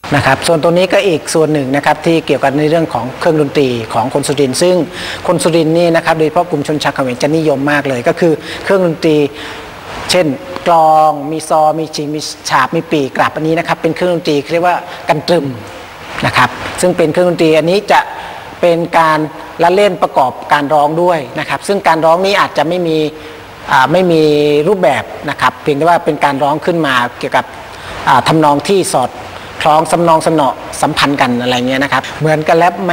นะครับส่วนตัวนี้ก็อีกส่วนหนึ่งนะครับที่เกี่ยวกับในเรื่องของเครื่องดนตรีของคนสุรินทร์ซึ่งคนสุรินทร์นี่นะครับโดยเฉพาะกลุ่มชนชาวเขมรจะนิยมมากเลยก็คือเครื่องดนตรีเช่นกลองมีซอมีชิงมีฉาบมีปีกลับอันนี้นะครับเป็นเครื่องดนตรีเรียกว่ากันตรึมนะครับซึ่งเป็นเครื่องดนตรีอันนี้จะเป็นการละเล่นประกอบการร้องด้วยนะครับซึ่งการร้องนี้อาจจะไม่มีรูปแบบนะครับเพียงแต่ว่าเป็นการร้องขึ้นมาเกี่ยวกับทำนองที่สอดคล้องสำนองสนอสัมพันธ์กันอะไรเงี้ยนะครับเหมือนกับแรปไหม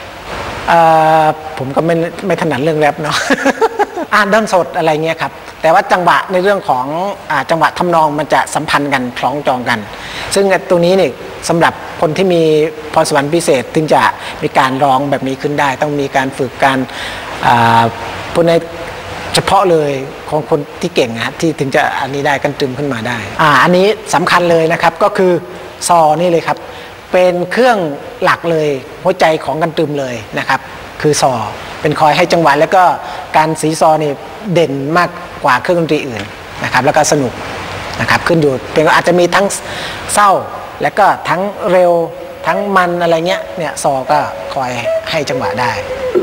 ผมก็ไม่ถนัดเรื่องแรปเนาะ ด้านสดอะไรเงี้ยครับแต่ว่าจังหวะในเรื่องของจังหวะทำนองมันจะสัมพันธ์กันคล้องจองกันซึ่งตรงนี้เนี่ยสำหรับคนที่มีพรสวรรค์พิเศษถึงจะมีการร้องแบบนี้ขึ้นได้ต้องมีการฝึกการพวกในเฉพาะเลยของคนที่เก่งนะที่ถึงจะอันนี้ได้กันตรึมขึ้นมาได้อันนี้สำคัญเลยนะครับก็คือซอนี่เลยครับเป็นเครื่องหลักเลยหัวใจของกันตรึมเลยนะครับคือซอเป็นคอยให้จังหวะแล้วก็การสีซอนี่เด่นมากกว่าเครื่องดนตรีอื่นนะครับแล้วก็สนุกนะครับขึ้นอยู่เป็นอาจจะมีทั้งเศร้าแล้วก็ทั้งเร็วทั้งมันอะไรเงี้ยเนี่ยซอก็คอยให้จังหวะได้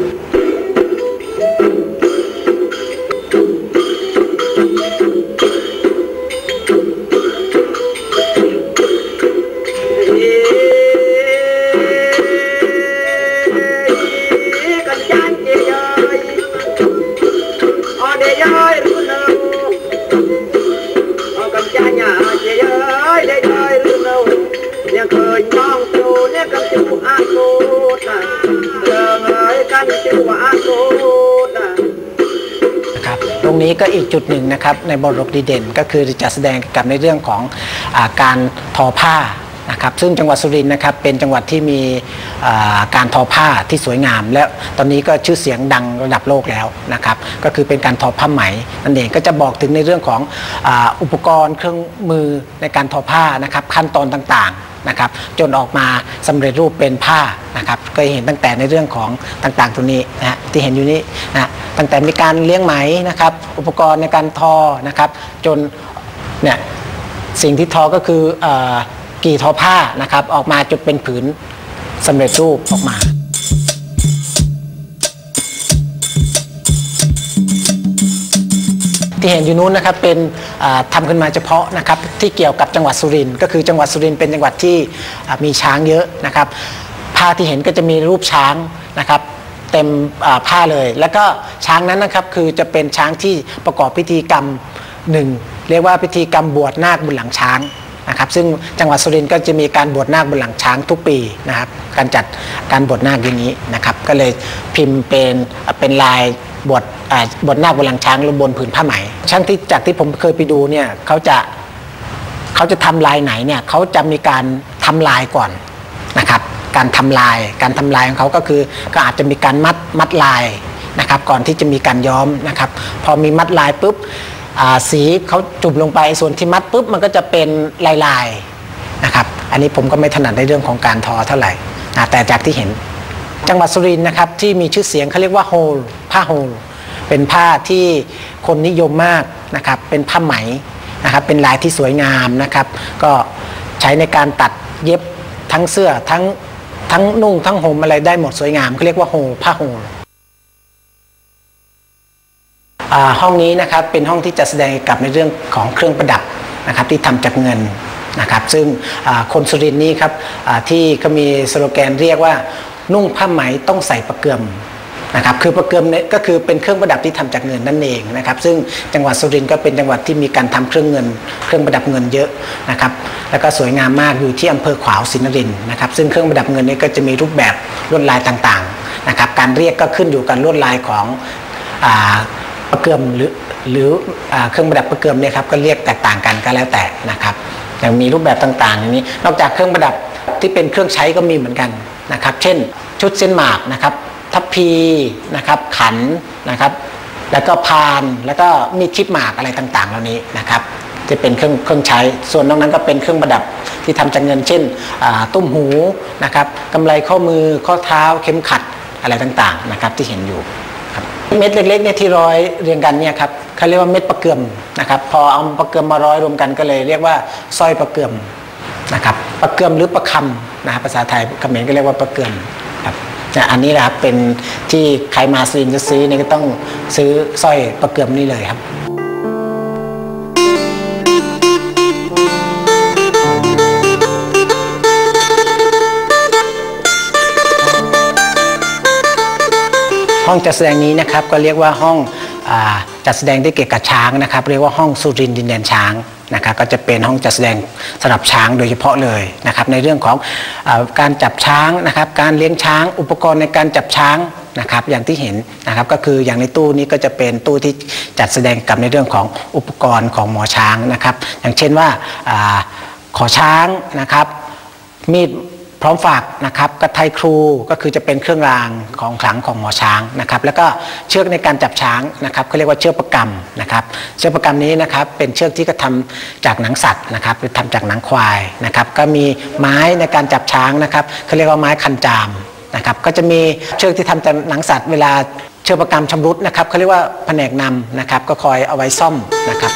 ตรงนี้ก็อีกจุดหนึ่งนะครับในบทรบดีเด่นก็คือจะแสดงกับในเรื่องของการทอผ้านะครับซึ่งจังหวัดสุรินทร์นะครับเป็นจังหวัดที่มีการทอผ้าที่สวยงามและตอนนี้ก็ชื่อเสียงดังระดับโลกแล้วนะครับก็คือเป็นการทอผ้าไหมนั่นเองก็จะบอกถึงในเรื่องของอุปกรณ์เครื่องมือในการทอผ้านะครับขั้นตอนต่างๆนะครับจนออกมาสำเร็จรูปเป็นผ้านะครับก็เห็นตั้งแต่ในเรื่องของต่างๆตรงนี้นะที่เห็นอยู่นี้นะตั้งแต่มีการเลี้ยงไหมนะครับอุปกรณ์ในการทอนะครับจนเนี่ยสิ่งที่ทอก็คือกี่ทอผ้านะครับออกมาจนเป็นผืนสำเร็จรูปออกมาที่เห็นอยู่นู้นนะครับเป็นทำขึ้นมาเฉพาะนะครับที่เกี่ยวกับจังหวัดสุรินทร์ก็คือจังหวัดสุรินทร์เป็นจังหวัดที่มีช้างเยอะนะครับผ้าที่เห็นก็จะมีรูปช้างนะครับเต็มผ้าเลยแล้วก็ช้างนั้นนะครับคือจะเป็นช้างที่ประกอบพิธีกรรมหนึ่งเรียกว่าพิธีกรรมบวชนาคบนหลังช้างนะครับซึ่งจังหวัดสุรินทร์ก็จะมีการบวชนาคบนหลังช้างทุกปีนะครับการจัดการบวชนาคอย่างนี้นะครับก็เลยพิมพ์เป็นลายบวชนาคบนหลังช้างลงบนผืนผ้าไหมช่างที่จากที่ผมเคยไปดูเนี่ยเขาจะทำลายไหนเนี่ยเขาจะมีการทำลายก่อนนะครับการทำลายของเขาก็คือก็อาจจะมีการมัดลายนะครับก่อนที่จะมีการย้อมนะครับพอมีมัดลายปุ๊บสีเขาจุ่มลงไปส่วนที่มัดปุ๊บมันก็จะเป็นลายนะครับอันนี้ผมก็ไม่ถนัดในเรื่องของการทอเท่าไหร่แต่จากที่เห็นจังหวัดสุรินทร์นะครับที่มีชื่อเสียงเขาเรียกว่าโฮลผ้าโฮลเป็นผ้าที่คนนิยมมากนะครับเป็นผ้าไหมนะครับเป็นลายที่สวยงามนะครับก็ใช้ในการตัดเย็บทั้งเสื้อทั้งนุ่งทั้งห่มอะไรได้หมดสวยงามเขาเรียกว่าโฮลผ้าโฮลห้องนี้นะครับเป็นห้องที่จะแสดงกับในเรื่องของเครื่องประดับนะครับที่ทำจากเงินนะครับซึ่งคนสุรินทร์นี้ครับที่เขามีสโลแกนเรียกว่านุ่งผ้าไหมต้องใส่ประเกือมนะครับคือประเกือมเนี่ยก็คือเป็นเครื่องประดับที่ทำจากเงินนั่นเองนะครับซึ่งจังหวัดสุรินทร์ก็เป็นจังหวัดที่มีการทำเครื่องประดับเงินเยอะนะครับแล้วก็สวยงามมากอยู่ที่อำเภอขวาวศรีนครินทร์นะครับซึ่งเครื่องประดับเงินนี้ก็จะมีรูปแบบลวดลายต่างๆนะครับการเรียกก็ขึ้นอยู่กับลวดลายของประเกือมหรือเครื่องประดับประเกือมเนี่ยครับก็เรียกแตกต่างกันก็แล้วแต่นะครับยังมีรูปแบบต่างๆอย่างนี้นอกจากเครื่องประดับที่เป็นเครื่องใช้ก็มีเหมือนกันนะครับเช่นชุดเส้นหมากนะครับทัพพีนะครับขันนะครับแล้วก็พานแล้วก็มีดชิบหมากอะไรต่างๆเหล่านี้นะครับจะเป็นเครื่องใช้ส่วนนอกนั้นก็เป็นเครื่องประดับที่ทำจากเงินเช่นตุ้มหูนะครับกำไลข้อมือข้อเท้าเข็มขัดอะไรต่างๆนะครับที่เห็นอยู่เม็ดเล็กๆเนี่ยที่ร้อยเรียงกันเนี่ยครับเขาเรียกว่าเม็ดประเกือมนะครับพอเอาประเกือมมาร้อยรวมกันก็เลยเรียกว่าสร้อยประเกือมนะครับปะเกือมหรือปะคำนะภาษาไทยเขมรก็เรียกว่าปะเกือมครับอันนี้นะครับเป็นที่ใครมาสุรินทร์จะซื้อนี่ก็ต้องซื้อสร้อยปะเกือมนี่เลยครับห้องจัดแสดงนี้นะครับก็เรียกว่าห้องจัดแสดงที่เกี่ยวกับช้างนะครับเรียกว่าห้องสุรินทร์ดินแดนช้างนะครับก็จะเป็นห้องจัดแสดงสำหรับช้างโดยเฉพาะเลยนะครับในเรื่องของการจับช้างนะครับการเลี้ยงช้างอุปกรณ์ในการจับช้างนะครับอย่างที่เห็นนะครับก็คืออย่างในตู้นี้ก็จะเป็นตู้ที่จัดแสดงกับในเรื่องของอุปกรณ์ของหมอช้างนะครับอย่างเช่นว่าขอช้างนะครับมีดพร้อมฝากนะครับกระไทครูก็คือจะเป็นเครื่องรางของขลังของหมอช้างนะครับแล้วก็เชือกในการจับช้างนะครับเขาเรียกว่าเชือกประกำนะครับเชือกประกำนี้นะครับเป็นเชือกที่กระทำจากหนังสัตว์นะครับหรือทำจากหนังควายนะครับก็มีไม้ในการจับช้างนะครับเขาเรียกว่าไม้คันจามนะครับก็จะมีเชือกที่ทำจากหนังสัตว์เวลาเชือกประกำชำรุดนะครับเขาเรียกว่าแผนกนำนะครับก็คอยเอาไว้ซ่อมนะครับ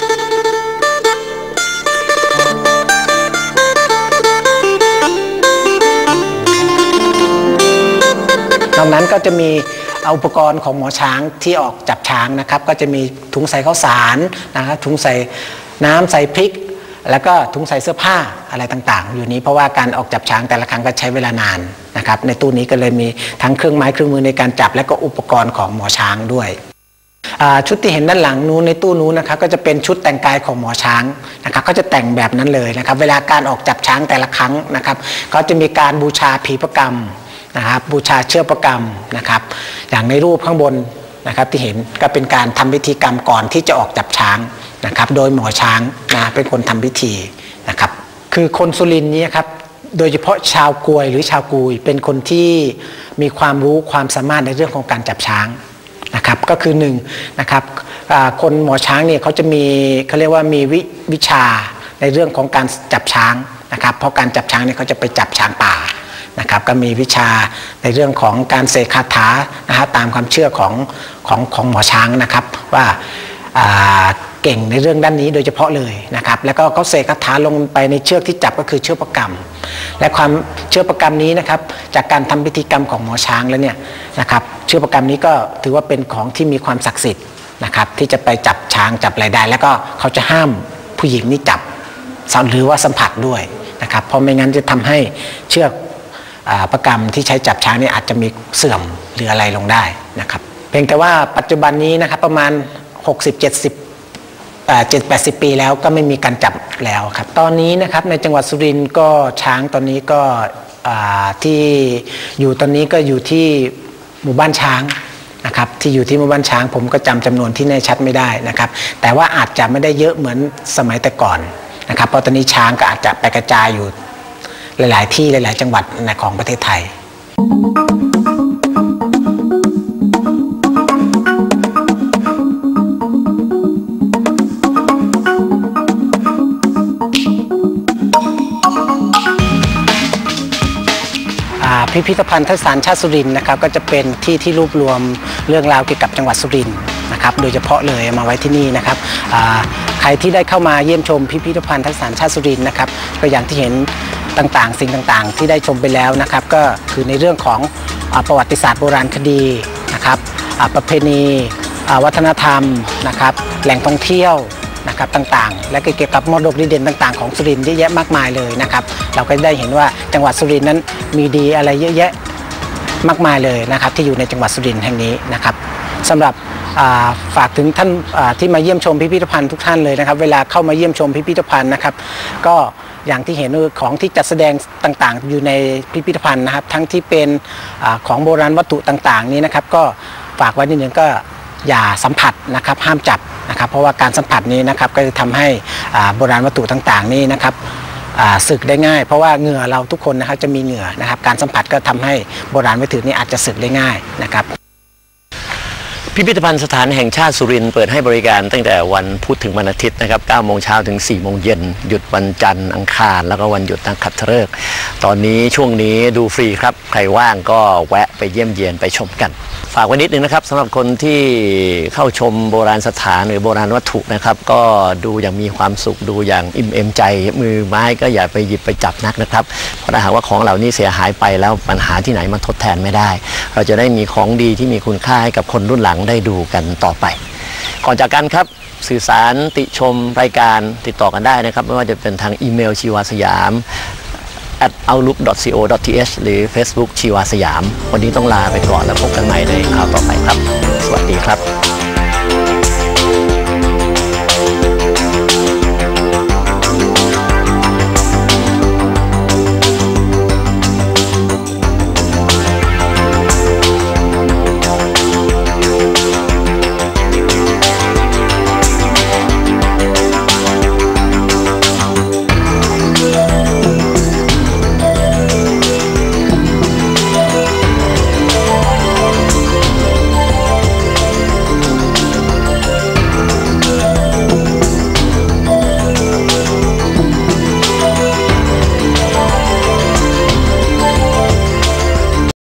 นอกนั้นก็จะมีอุปกรณ์ของหมอช้างที่ออกจับช้างนะครับก็จะมีถุงใส่ข้าวสารนะครับถุงใส่น้ำใส่พริกแล้วก็ถุงใส่เสื้อผ้าอะไรต่างๆอยู่นี้เพราะว่าการออกจับช้างแต่ละครั้งก็ใช้เวลานานนะครับในตู้นี้ก็เลยมีทั้งเครื่องไม้เครื่องมือในการจับและก็อุปกรณ์ของหมอช้างด้วยชุดที่เห็นด้านหลังนู้นในตู้นู้นนะครับก็จะเป็นชุดแต่งกายของหมอช้างนะครับก็จะแต่งแบบนั้นเลยนะครับเวลาการออกจับช้างแต่ละครั้งนะครับก็จะมีการบูชาผีประกำนะครับบูชาเชือกประกำนะครับอย่างในรูปข้างบนนะครับที่เห็นก็เป็นการทำพิธีกรรมก่อนที่จะออกจับช้างนะครับโดยหมอช้างนะเป็นคนทำพิธีนะครับคือคนสุรินทร์นี้ครับโดยเฉพาะชาวกวยหรือชาวกุยเป็นคนที่มีความรู้ความสามารถในเรื่องของการจับช้างนะครับก็คือหนึ่งนะครับคนหมอช้างเนี่ยเขาจะมีเขาเรียกว่ามีวิชาในเรื่องของการจับช้างนะครับเพราะการจับช้างเนี่ยเขาจะไปจับช้างป่านะครับก็มีวิชาในเรื่องของการเสกคาถานะครับตามความเชื่อของหมอช้างนะครับว่าเก่งในเรื่องด้านนี้โดยเฉพาะเลยนะครับแล้วก็เขาเสกคาถาลงไปในเชือกที่จับก็คือเชือกประกำและความเชือกประกำนี้นะครับจากการทำพิธีกรรมของหมอช้างแล้วเนี่ยนะครับเชือกประกำนี้ก็ถือว่าเป็นของที่มีความศักดิ์สิทธิ์นะครับที่จะไปจับช้างจับอะไรได้แล้วก็เขาจะห้ามผู้หญิงนี่จับหรือว่าสัมผัสด้วยนะครับเพราะไม่งั้นจะทำให้เชือกประกำที่ใช้จับช้างนี่อาจจะมีเสื่อมหรืออะไรลงได้นะครับเพียงแต่ว่าปัจจุบันนี้นะครับประมาณ60-70 ปีแล้วก็ไม่มีการจับแล้วครับตอนนี้นะครับในจังหวัดสุรินทร์ก็ช้างตอนนี้ก็ที่อยู่ตอนนี้ก็อยู่ที่หมู่บ้านช้างนะครับที่อยู่ที่หมู่บ้านช้างผมก็จำจำนวนที่แน่ชัดไม่ได้นะครับแต่ว่าอาจจะไม่ได้เยอะเหมือนสมัยแต่ก่อนนะครับเพราะตอนนี้ช้างก็อาจจะไปกระจายอยู่หลายๆที่หลายๆจังหวัดของประเทศไทยพิพิธภัณฑ์ทัศสารชาติสุรินทร์นะครับก็จะเป็นที่ที่รวบรวมเรื่องราวเกี่ยวกับจังหวัดสุรินทร์นะครับโดยเฉพาะเลยมาไว้ที่นี่นะครับใครที่ได้เข้ามาเยี่ยมชมพิพิธภัณฑ์ทัศสารชาติสุรินทร์นะครับก็อย่างที่เห็นต่างๆสิ่งต่างๆที่ได้ชมไปแล้วนะครับก็คือในเรื่องของประวัติศาสตร์โบราณคดีนะครับประเพณีวัฒนธรรมนะครับแหล่งท่องเที่ยวนะครับต่างๆและเกี่ยวกับมรดกดีเด่นต่างๆของสุรินทร์เยอะแยะมากมายเลยนะครับเราก็ได้เห็นว่าจังหวัดสุรินทร์นั้นมีดีอะไรเยอะแยะมากมายเลยนะครับที่อยู่ในจังหวัดสุรินทร์แห่งนี้นะครับสำหรับฝากถึงท่านที่มาเยี่ยมชมพิพิธภัณฑ์ทุกท่านเลยนะครับเวลาเข้ามาเยี่ยมชมพิพิธภัณฑ์นะครับก็อย่างที่เห็นของที่จัดแสดงต่างๆอยู่ในพิพิธภัณฑ์นะครับทั้งที่เป็นของโบราณวัตถุต่างๆนี้นะครับก็ฝากไว้นิดนึงก็อย่าสัมผัสนะครับห้ามจับนะครับเพราะว่าการสัมผัสนี้นะครับก็จะทำให้โบราณวัตถุต่างๆนี้นะครับสึกได้ง่ายเพราะว่าเหงื่อเราทุกคนนะครับจะมีเหงื่อนะครับการสัมผัสก็ทำให้โบราณวัตถุนี้อาจจะสึกได้ง่ายนะครับพิพิธภัณฑ์สถานแห่งชาติสุรินทร์เปิดให้บริการตั้งแต่วันพุธถึงวันอาทิตย์นะครับ 9 โมงเช้าถึง 4 โมงเย็นหยุดวันจันทร์อังคารแล้วก็วันหยุดนักขัตฤกษ์ตอนนี้ช่วงนี้ดูฟรีครับใครว่างก็แวะไปเยี่ยมเยียนไปชมกันฝากไว้นิดนึงนะครับสำหรับคนที่เข้าชมโบราณสถานหรือโบราณวัตถุนะครับก็ดูอย่างมีความสุขดูอย่างอิ่มเอมใจมือไม้ก็อย่าไปหยิบไปจับนักนะครับเพราะถ้าหากว่าของเหล่านี้เสียหายไปแล้วปัญหาที่ไหนมาทดแทนไม่ได้เราจะได้มีของดีที่มีคุณค่าให้กับคนรุ่นหลังได้ดูกันต่อไปก่อนจากกันครับสื่อสารติชมรายการติดต่อกันได้นะครับไม่ว่าจะเป็นทางอีเมลชีวาสยาม@outlook.co.th หรือ Facebook ชีวาสยามวันนี้ต้องลาไปก่อนแล้วพบกันใหม่ในคราวต่อไปครับสวัสดีครับ